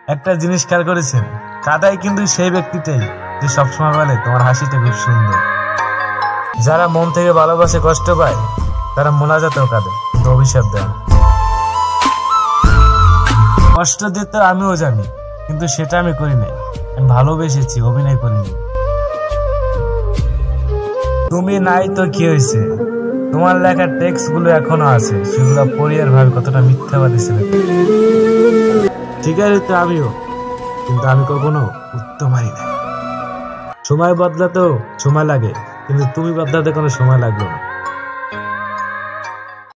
একটা জিনিস খেয়াল করেছেন, কাদাই কিন্তু সেই ব্যক্তিটাই যে সবসময় বলে তোমার হাসিটা খুব সুন্দর। যারা মন থেকে ভালোবাসে কষ্ট পায় তারা মোনাজাতেও কাঁদে, কিন্তু অভিশাপ দেয় না। কষ্ট দিতে আমিও জানি, কিন্তু সেটা আমি করি নাই। আমি ভালোবেসেছি, অভিনয় করিনি। তুমি নাই তো কি হয়েছে, তোমার লেখা টেক্সট গুলো এখনো আছে, সেগুলো পড়ি আর ভাবি কতটা মিথ্যাবাদী ছিলেন। ঠিক আছে তো আমিও, কিন্তু আমি কখনো উত্তম হারি না। সময় বদলাতেও সময় লাগে, কিন্তু তুমি বদলাতে কোনো সময় লাগবে না।